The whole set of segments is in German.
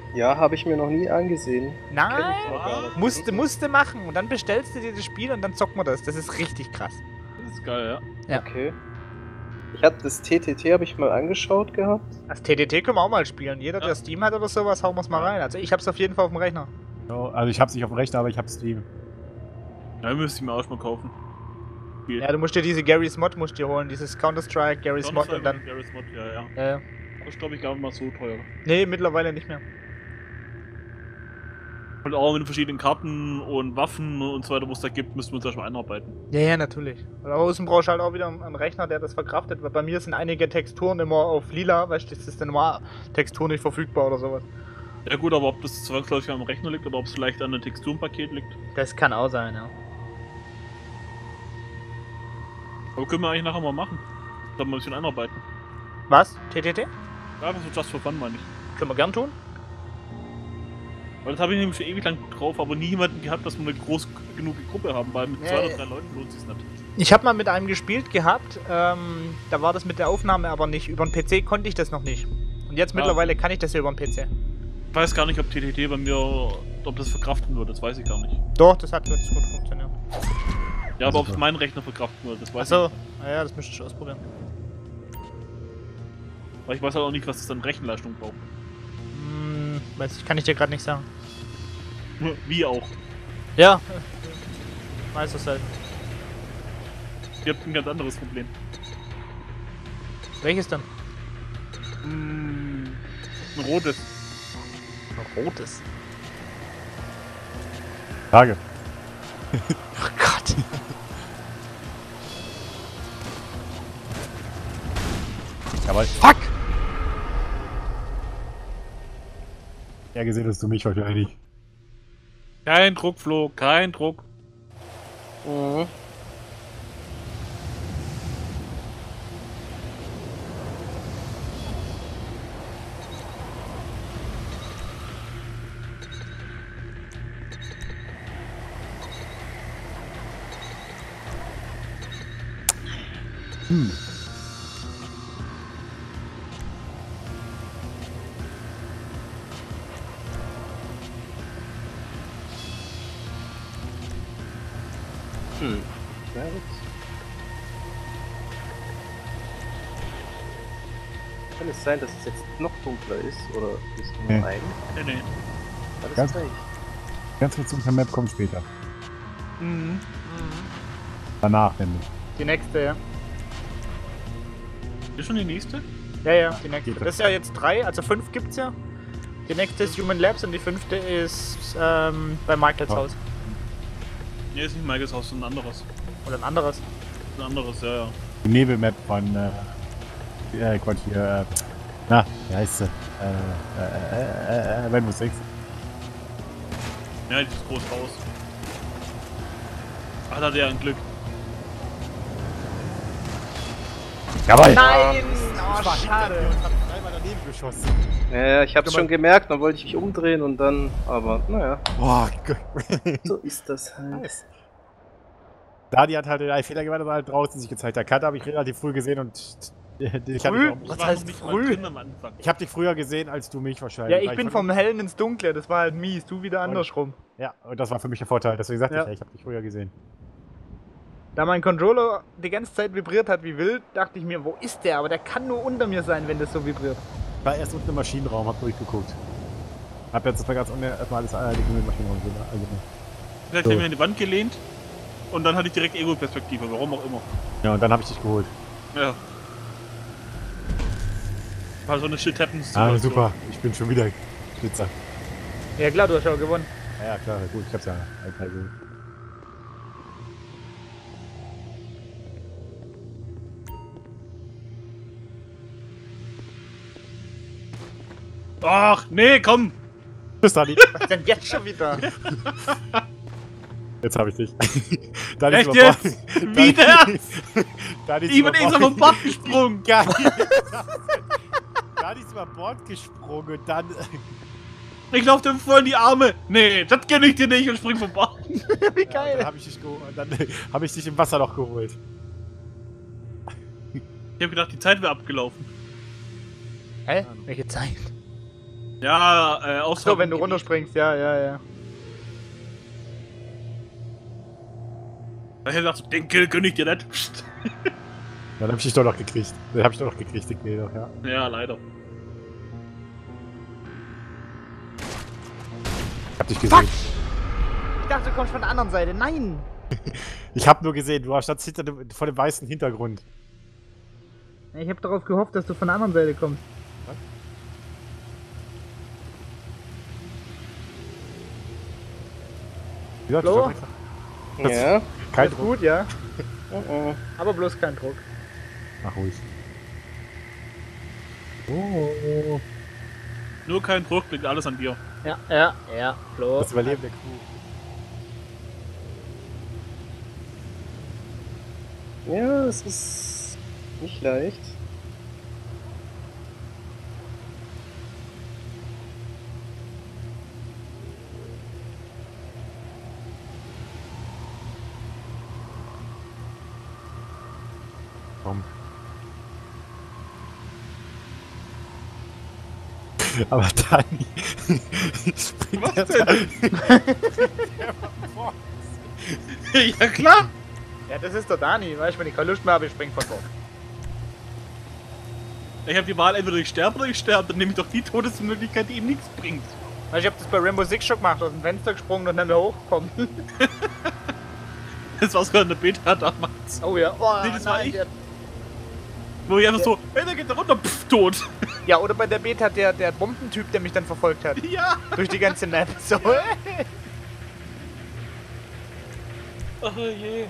Ja, habe ich mir noch nie angesehen. Nein, Kenn ich auch gar nicht. musste machen. Und dann bestellst du dir das Spiel und dann zocken wir das. Das ist richtig krass. Das ist geil, ja. Ja. Okay. Ich hatte das TTT habe ich mal angeschaut gehabt. Das TTT können wir auch mal spielen. Jeder, der Steam hat oder sowas, hauen wir es mal rein. Also ich hab's auf jeden Fall auf dem Rechner. So, also ich hab's nicht auf dem Rechner, aber ich hab Steam. Ja, müsste ich mir auch schon mal kaufen. Ja, du musst dir diese Gary's Mod musst dir holen. Dieses Counter-Strike, Gary's Mod und dann... Garry's Mod, ja. Das ist, glaube ich, gar nicht mal so teuer. Nee, mittlerweile nicht mehr. Und auch mit den verschiedenen Karten und Waffen und so weiter, was es da gibt, müssen wir uns erstmal einarbeiten. Ja, natürlich. Aber außen brauchst du halt auch wieder einen Rechner, der das verkraftet, weil bei mir sind einige Texturen immer auf lila, weißt du, das ist dann immer Textur nicht verfügbar oder sowas. Ja gut, aber ob das zwangsläufig am Rechner liegt oder ob es vielleicht an einem Texturenpaket liegt. Das kann auch sein, ja. Aber können wir eigentlich nachher mal machen. Dann mal ein bisschen einarbeiten. Was? TTT? Ja, einfach so just for fun, meine ich. Können wir gern tun. Weil das habe ich nämlich schon ewig lang drauf, aber nie jemanden gehabt, dass wir eine groß genug Gruppe haben, weil mit 2 oder 3 Leuten lohnt sich nicht. Ich habe mal mit einem gespielt gehabt, da war das mit der Aufnahme aber nicht. Über den PC konnte ich das noch nicht. Und jetzt mittlerweile kann ich das ja über den PC. Ich weiß gar nicht, ob TTT bei mir, ob das verkraften wird, das weiß ich gar nicht. Doch, das hat jetzt gut funktioniert. Ja, aber ob es meinen Rechner verkraften wird, das weiß Achso, ich nicht. naja, das müsste ich ausprobieren. Weil ich weiß halt auch nicht, was das dann Rechenleistung braucht. Weiß ich, kann ich dir gerade nicht sagen. Wie auch. Ja, weiß es halt. Ihr habt ein ganz anderes Problem. Welches denn? Ein rotes. Ein rotes. Frage. Oh Gott. Jawohl. Fuck! Ja, gesehen hast du mich wahrscheinlich. Kein Druck, Flo, kein Druck. Mhm. Ja, jetzt. Kann es sein, dass es jetzt noch dunkler ist? Oder ist nur Nee. ein? Nee. Alles Ganz- gleich. Ganz kurz unter Map kommt später. Mhm. Danach nämlich. Die nächste, ja. Ist schon die nächste? Ja, die nächste. Geht Das ist ja jetzt 3, also 5 gibt's ja. Die nächste ist Human Labs und die 5. ist bei Michaels Ja. Haus. Nee, ist nicht Michaels Haus, sondern ein anderes. Oder ein anderes. Ein anderes, ja. Die Nebelmap von, Quatsch hier, na, wie heißt sie? Rainbow Six. Ja, dieses große Haus. Ach, da hat er ein Glück. Jawohl! Nein! Ich war schade. hinter dir und hab dreimal daneben geschossen. Ja, ich hab's schon gemerkt, dann wollte ich mich umdrehen und dann, aber naja, Boah, so ist das halt. Dani hat halt einen Fehler gemacht, dass er halt draußen sich gezeigt hat. Karte habe ich relativ früh gesehen und ich hab Früh? dich Was war heißt noch nicht mal früh? drin am Anfang. Ich habe dich früher gesehen als du mich wahrscheinlich. Ja, ich Weil bin fand- vom Hellen ins Dunkle, das war halt mies. Du wieder andersrum. Ja, und das war für mich der Vorteil. Deswegen sagte Ja. ich ja, ich habe dich früher gesehen. Da mein Controller die ganze Zeit vibriert hat wie wild, dachte ich mir, wo ist der? Aber der kann nur unter mir sein, wenn das so vibriert. Ich war erst unten im Maschinenraum, hab durchgeguckt. Hab jetzt mal ganz unten erstmal alles im Maschinenraum gesehen. Also, Vielleicht So. habe ich mich an die Wand gelehnt und dann hatte ich direkt Ego-Perspektive, warum auch immer. ja, und dann habe ich dich geholt. Ja. War so eine Shit happens. Ah, super. Ich bin schon wieder Spitzer. Ja klar, du hast ja auch gewonnen. Ja, klar, gut. Ich hab's ja ein Teil gesehen. Ach, nee, komm! Tschüss, Dani. Was denn jetzt schon wieder? Jetzt habe ich dich. Dani Echt ist über Bord. jetzt? Wieder? Dani ist Ich über bin extra vom Bord gesprungen! Dani ist über Bord gesprungen und dann... Ich lauf dem voll in die Arme! Nee, das kenn ich dir nicht und spring vom Bord! Wie geil. Dann habe ich dich geholt. Dann habe ich dich im Wasser noch geholt. Ich hab gedacht, die Zeit wäre abgelaufen. Hä? Welche Zeit? Ja, auch So, wenn du runterspringst, ja. Ich dachte, den Kill gönn ich dir nicht. Dann hab ich dich doch noch gekriegt. Den hab ich doch noch gekriegt, den Kill doch, ja. Ja, leider. Ich hab dich gesehen. Ich dachte, du kommst von der anderen Seite. Nein! Ich hab nur gesehen, du standst vor dem weißen Hintergrund. Ich hab darauf gehofft, dass du von der anderen Seite kommst. Ja, Flo? Ja. Kein Ist Druck. gut, ja. Oh, Aber bloß kein Druck. Ach, ruhig. Oh. Nur kein Druck, liegt alles an dir. Ja, Flo. Das Überleben der Crew. Ja, es ist nicht leicht. Komm. Aber Dani. Was denn? Ja klar! Ja, das ist der Dani. Weißt du, wenn ich keine Lust mehr habe, ich spring von dort. Ich habe die Wahl, entweder ich sterbe oder ich sterbe, dann nehme ich doch die Todesmöglichkeit, die ihm nichts bringt. Weißt du, ich hab das bei Rainbow Six schon gemacht, aus dem Fenster gesprungen und dann mehr hochgekommen. Das war sogar in der Beta damals. Oh ja. Oh, Nee, das war ich. der- Wo ich einfach so, hey, da geht er runter, pff, tot. Ja, oder bei der Beta der Bombentyp, der mich dann verfolgt hat. Ja! Durch die ganze Map. So. Oh je.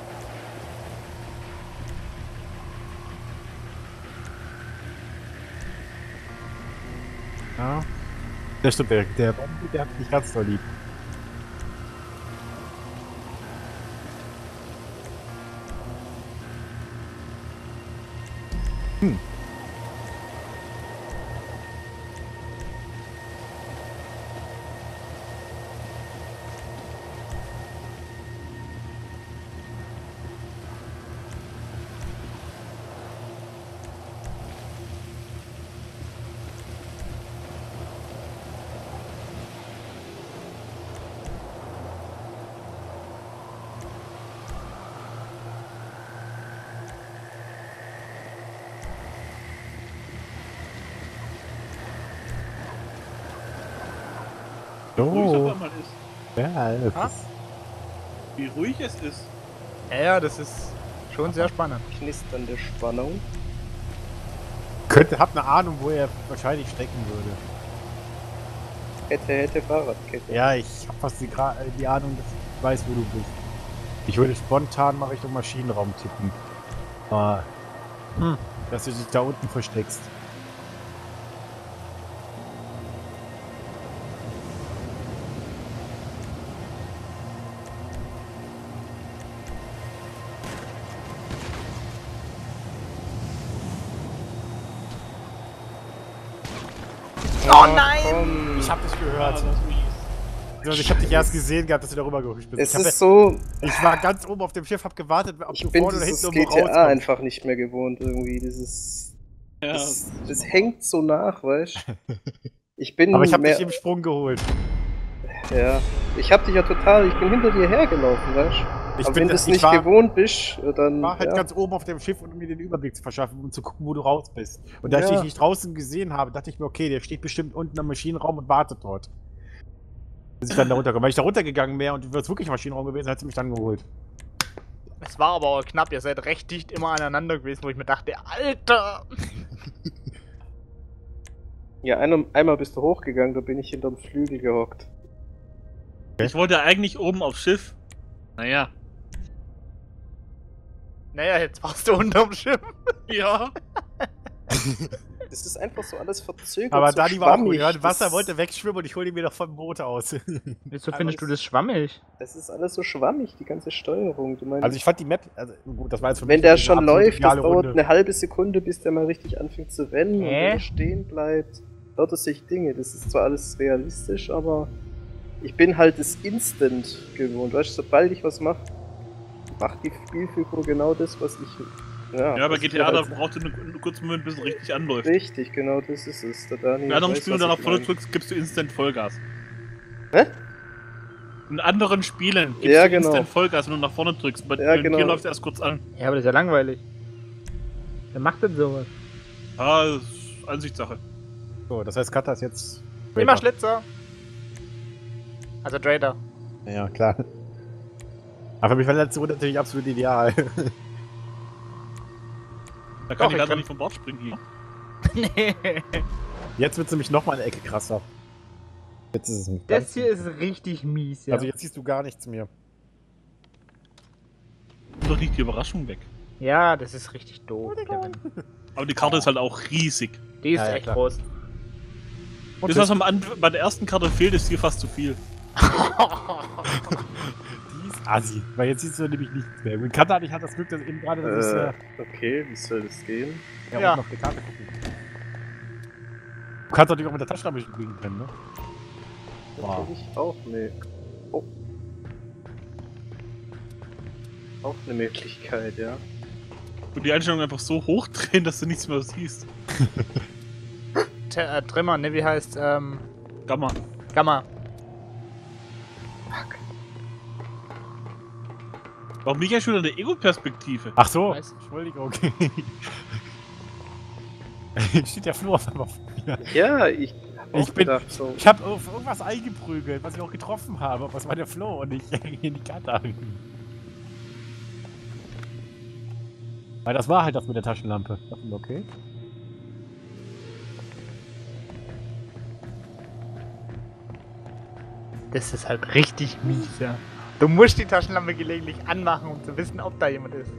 Ja. Der stimmt, der Bombe, der hat mich ganz doll lieb. Ruhig Oh. auf einmal ist. Ja, das Ha? ist. Wie ruhig es ist. Ja, das ist schon sehr spannend. Knisternde Spannung. Hab eine Ahnung, wo er wahrscheinlich stecken würde. Hätte Fahrradkette. Ja, ich hab fast die Ahnung, dass ich weiß, wo du bist. Ich würde spontan mal Richtung Maschinenraum tippen. Aber, dass du dich da unten versteckst. Oh nein! Komm. Ich hab dich gehört. das ist mies. Also ich hab dich erst gesehen gehabt, dass du darüber gehuscht bist. Es Ich, ist so, ich war ganz oben auf dem Schiff, hab gewartet, ob ich du bin vorne oder dieses hinten irgendwo GTA rauskommst. einfach nicht mehr gewohnt irgendwie. Das Ja, hängt so nach, weißt du? Ich bin Aber ich hab mehr, dich im Sprung geholt. ja, ich hab dich ja total, ich bin hinter dir hergelaufen, weißt du? Ich Aber bin wenn du es nicht war, gewohnt bist, dann, war halt ja. ganz oben auf dem Schiff, um mir den Überblick zu verschaffen, um zu gucken, wo du raus bist. Und da ich Ja. dich nicht draußen gesehen habe, dachte ich mir, okay, der steht bestimmt unten am Maschinenraum und wartet dort. Bis ich dann da runterkomme. Weil ich da runtergegangen wäre und du wärst wirklich im Maschinenraum gewesen, hättest du mich dann geholt. Es war aber auch knapp, ihr seid recht dicht immer aneinander gewesen, wo ich mir dachte, Alter! Ja, einmal bist du hochgegangen, da bin ich hinterm Flügel gehockt. ich wollte eigentlich oben aufs Schiff. Naja. Naja, jetzt warst du unterm Schiff. Ja. Das ist einfach so alles verzögert. Aber so Dani war auch schwammig. gehört, Wasser Das- wollte wegschwimmen und ich hole ihn mir doch vom Boot aus. Wieso findest du das schwammig? Das ist alles so schwammig, die ganze Steuerung. Du meinst, Also ich fand die Map, also gut, das war jetzt für wenn mich der eine schon absolut läuft, das ideale dauert Runde. eine halbe Sekunde, bis der mal richtig anfängt zu rennen und Hä? wenn er stehen bleibt, dauert es sich Dinge. Das ist zwar alles realistisch, aber ich bin halt das Instant gewohnt. Weißt du, sobald ich was mache, macht die Spielfigur genau das, was ich Ja, bei das GTA, da halt braucht ihr einen kurzen Moment, bis es richtig anläuft. richtig, genau, das ist es. Der Daniel In anderen weiß, Spielen, was wenn du nach ich vorne meine. drückst, gibst du instant Vollgas. Hä? In anderen Spielen gibst Ja, du genau. instant Vollgas, wenn du nach vorne drückst. Bei Ja, genau. hier läuft erst kurz an. Ja, aber das ist ja langweilig. Wer macht denn sowas? Ah, das ist Ansichtssache. So, das heißt, Kata ist jetzt. Immer Schlitzer. Also Trader. Ja, klar. Aber für mich war die letzte Runde natürlich absolut ideal. Da Doch, kann ich ich leider kann- nicht vom Bord springen hier. Nee. Jetzt wird es nämlich nochmal eine Ecke krasser. Jetzt ist es nicht Das ganz- hier ist richtig mies, ja. Also jetzt siehst du gar nichts mehr. Nimm doch nicht die Überraschung weg. Ja, das ist richtig doof, Kevin. Aber die Karte ist halt auch riesig. Die ist Ja, ja, echt klar. groß. Und Das, was bei der ersten Karte fehlt, ist hier fast zu viel. die ist assi. Weil jetzt siehst du nämlich nichts mehr. Mit Kata hatte ich halt das Glück, dass eben gerade das ist, Okay, wie soll das gehen? Ja. unten auf die Karte gucken. Du kannst natürlich auch mit der Taschenlampe spielen können, ne? Wow. Natürlich auch, nee. Oh. Auch eine Möglichkeit, ja. Und die Einstellung einfach so hochdrehen, dass du nichts mehr siehst. Trimmer, ne, wie heißt, Gamma. Gamma. Fuck. Warum nicht ja schon eine Ego-Perspektive? Ach so, Weiß. Entschuldigung. Steht der Flur auf einmal vor mir. Ja, ich hab Ich auch bin- gedacht, so. Ich habe auf irgendwas eingeprügelt, was ich auch getroffen habe. Aber es war der Flo und nicht in die Kata. Weil das war halt das mit der Taschenlampe. Okay. Das ist halt richtig mies, ja. Du musst die Taschenlampe gelegentlich anmachen, um zu wissen, ob da jemand ist.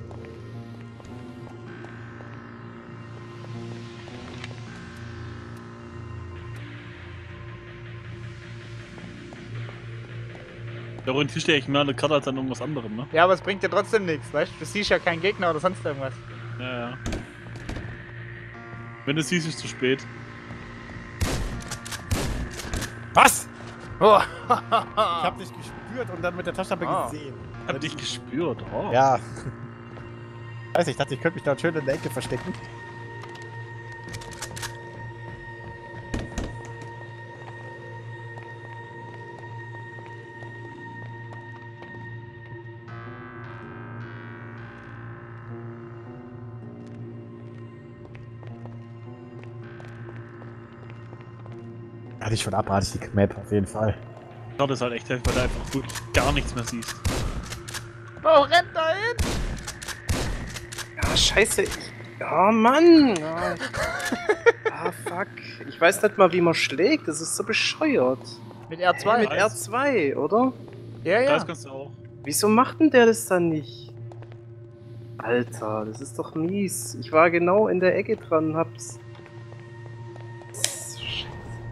Da orientierst du dich mehr an der Karte als an irgendwas anderem, ne? Ja, aber es bringt dir trotzdem nichts, weißt du? Du siehst ja keinen Gegner oder sonst irgendwas. Ja, ja. Wenn du siehst, ist es zu spät. Was? Oh. Ich hab dich gespürt und dann mit der Taschenlampe Ah. gesehen. Hab dich gespürt, oh. Ja. Weiß ich dachte, ich könnte mich da schön in der Ecke verstecken. Hatte ich schon abartig die Map auf jeden Fall. Die Karte ist halt echt heftig, weil du einfach wirklich gar nichts mehr siehst. Oh, rennt da hin! Ja, scheiße. Oh Mann. Ja. Ah, fuck. Ich weiß nicht mal, wie man schlägt. Das ist so bescheuert. Mit R2? Mit R2, oder? Ja, ja. Das kannst du auch. Wieso macht denn der das dann nicht? Alter, das ist doch mies. Ich war genau in der Ecke dran und hab's... Scheiße.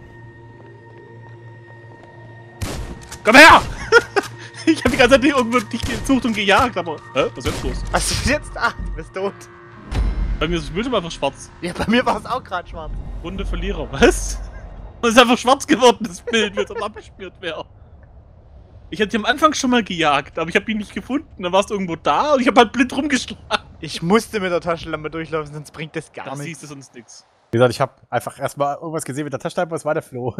Komm her! Ich hab die ganze Zeit irgendwo dich gesucht und gejagt, aber. Hä? Was ist jetzt los? Was ist jetzt? Ah, du bist tot. Bei mir ist das Bildschirm einfach schwarz. Ja, bei mir war es auch gerade schwarz. Runde Verlierer. Was? Das ist einfach schwarz geworden, das Bild, wie es dann abgeschmiert wäre. Ich hatte dich am Anfang schon mal gejagt, aber ich habe ihn nicht gefunden. Dann warst du irgendwo da und ich habe halt blind rumgeschlagen. Ich musste mit der Taschenlampe durchlaufen, sonst bringt das gar Da nichts. siehst du sonst nichts. Wie gesagt, ich habe einfach erstmal irgendwas gesehen mit der Taschenlampe, es war der Flo.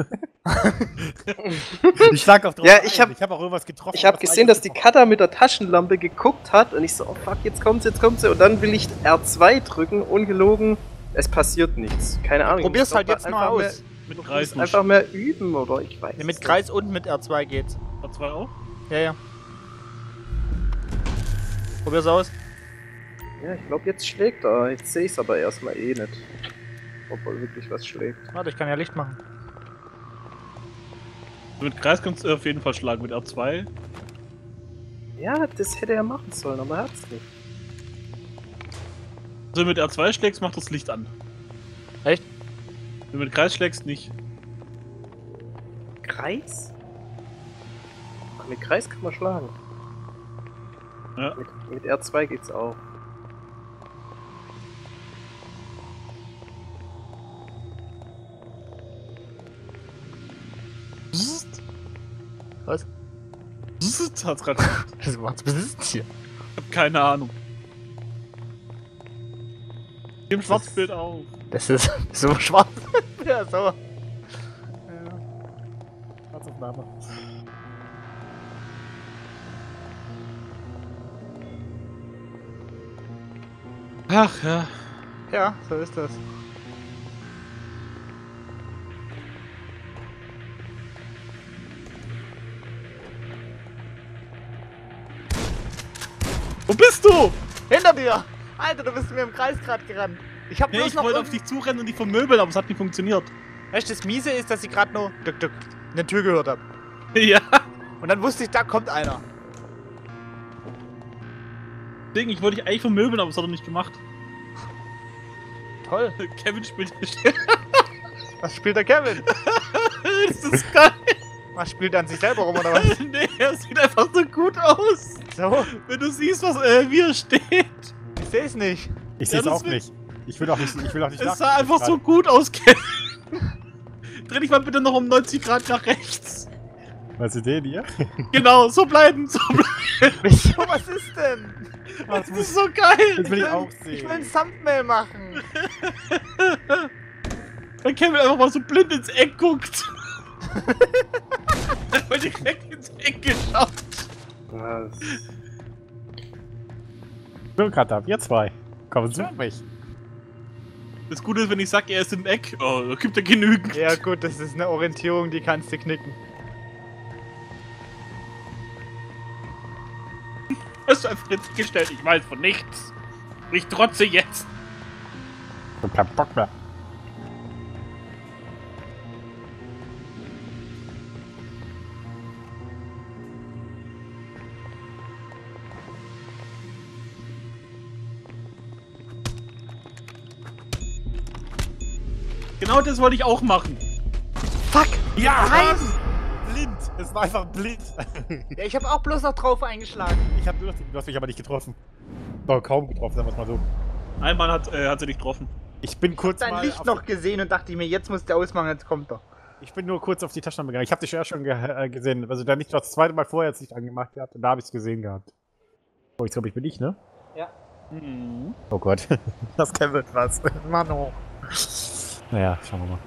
Ich schlag auf drauf Ja, ein. ich hab- ich hab auch irgendwas getroffen. Ich habe was gesehen, dass die eigentlich Cutter mit der Taschenlampe geguckt hat und ich so, oh fuck, jetzt kommt sie. Und dann will ich R2 drücken, ungelogen. Es passiert nichts. Keine Ahnung. Probier's Ich halt glaub, jetzt mal einfach aus. Mehr, Mit du Kreis musst nicht. einfach mehr üben, oder? Ich weiß Ja, mit es Kreis und mit R2 geht's. Hat zwei auch? Ja, ja. Probier's aus. nicht. Ja, ich glaube, jetzt schlägt er. Jetzt sehe ich es aber erstmal eh nicht. Ob er wirklich was schlägt. Warte, ich kann ja Licht machen. Mit Kreis kannst du auf jeden Fall schlagen. Mit R2. Ja, das hätte er machen sollen, aber er hat's nicht. Also mit R2 schlägst, macht das Licht an. Echt? Wenn du mit Kreis schlägst, nicht. Kreis? Ach, mit Kreis kann man schlagen. Ja. Mit R2 geht's auch. Bzzzt. Was? Bzzzt hat's gerade gemacht. Was macht's? Was ist denn hier? Ich hab keine Ahnung. Im Schwarzbild auf. Das ist so schwarz. Ja, so. Ja. Schwarzaufnahme. Ach ja. Ja, so ist das. Wo bist du? Hinter dir! Alter, du bist mir im Kreis gerade gerannt. Ich hab Nee, bloß ich noch wollte auf dich zurennen und dich vermöbeln, aber es hat nicht funktioniert. Weißt du, das Miese ist, dass ich gerade nur duck, duck, eine Tür gehört habe. Ja. Und dann wusste ich, da kommt einer. Deswegen, ich wollte dich eigentlich vermöbeln, aber das hat er nicht gemacht. Toll. Kevin spielt. Was spielt der Kevin? Das ist geil. Was spielt er an sich selber rum oder was? Nee, er sieht einfach so gut aus. So, Wenn du siehst, was wie er steht. ich sehe es nicht. Ich Ja, sehe es das auch will- nicht. Ich will auch nicht Es sah einfach so gut aus, Kevin. Dreh dich mal bitte noch um 90 Grad nach rechts. Was ist den hier? Genau, so bleiben, so bleiben. Wieso, was ist denn? Das ist so geil. Das will ich auch Ich will sehen. ein Thumbnail machen. Wenn Kevin einfach mal so blind ins Eck guckt. Er wird direkt ins Eck geschaut. Was? So, Katab, ihr zwei. Komm zu mich. Das Gute ist, wenn ich sag, er ist im Eck, oh, da gibt er genügend. Ja gut, das ist eine Orientierung, die kannst du knicken. Hast du einfach ins Eck gestellt, ich weiß von nichts. Ich trotze jetzt. Ich hab keinen Bock mehr. Genau das wollte ich auch machen. Fuck! Ja, Nein! blind. Es war einfach blind. Ja, ich habe auch bloß noch drauf eingeschlagen. Ich hab nur noch, du hast mich aber nicht getroffen. Doch, kaum getroffen, sagen wir es mal so. Einmal hat sie dich getroffen. Ich bin kurz Dein mal Licht auf, noch gesehen und dachte mir, jetzt muss der ausmachen, jetzt kommt er. Ich bin nur kurz auf die Taschenlampe gegangen. Ich habe dich ja schon gesehen. Also da nicht das zweite Mal vorher jetzt nicht angemacht gehabt und da habe ich es gesehen gehabt. Oh, ich glaube, ich bin ich, ne? Ja. Mhm. Oh Gott. Das Kevin was. Mano. Naja, schauen wir mal.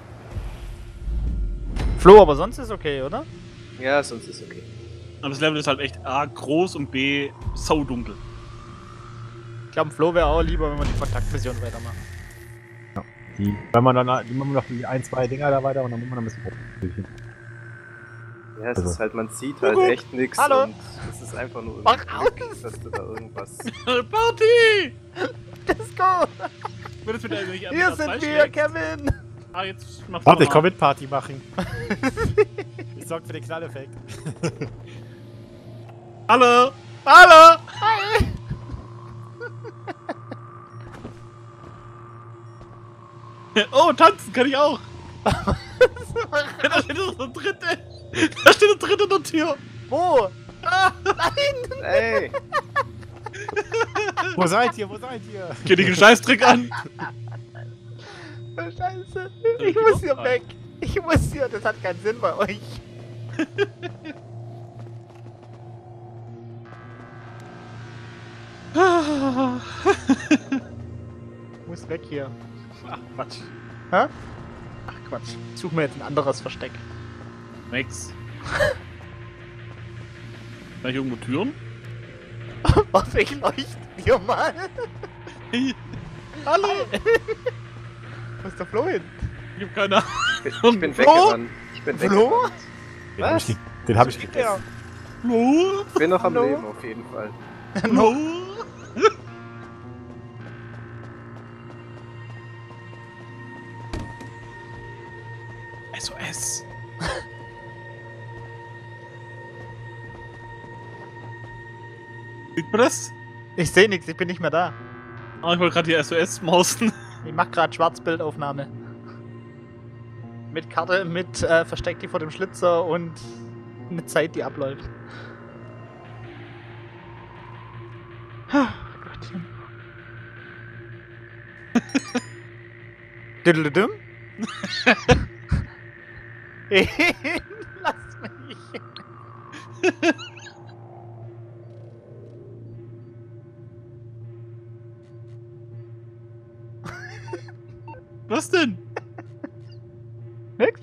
Flo, aber sonst ist okay, oder? Ja, sonst ist okay. Aber das Level ist halt echt A, groß und B, saudunkel. Ich glaube, Flo wäre auch lieber, wenn wir die Kontaktmission weitermachen. Wenn man dann, die machen wir noch die ein, zwei Dinger da weiter und dann muss man ein bisschen hoch. Ja, es Also. ist halt, man sieht halt Kuckuck. echt nichts Hallo. und es ist einfach nur Mach irgendwie, aus. dass du da irgendwas... Party! Let's go! Würdest du da eigentlich Hier sind wir, Kevin! Ah, jetzt machst Warte, ich noch komm mal. mit Party machen. Ich sorg für den Knalleffekt. Hallo! Hallo! Hi! Oh, tanzen kann ich auch! Da steht noch der dritte! Da steht der dritte in der Tür! Wo? Ah, Nein! Ey! Wo seid ihr? Wo seid ihr? geh dir den Scheißtrick an! Scheiße! Ich muss hier weg! Ich muss hier, das hat keinen Sinn bei euch. Ich muss weg hier. Ach, Quatsch. Hä? Ach Quatsch. Ich suche mir jetzt ein anderes Versteck. Nix. Kann ich irgendwo Türen? Warte, ich leuchte dir mal. Hey. Hallo! Wo ist der Flo hin? Ich hab keine Ahnung. Ich bin Flo? weggerannt. Ich bin Flo? weggerannt. Den hab Was? den hab ich Ja. gegessen. Flo? Ich bin noch am Hallo? Leben, auf jeden Fall. Flo? SOS. Sieht man das? Ich sehe nichts, ich bin nicht mehr da. Ah, ich wollte gerade die SOS mausen. Ich mach gerade Schwarzbildaufnahme. Mit Karte, mit Versteck die vor dem Schlitzer und eine Zeit, die abläuft. Ah, Gottchen. Düdelüdüm. Lass mich. denn? Nix?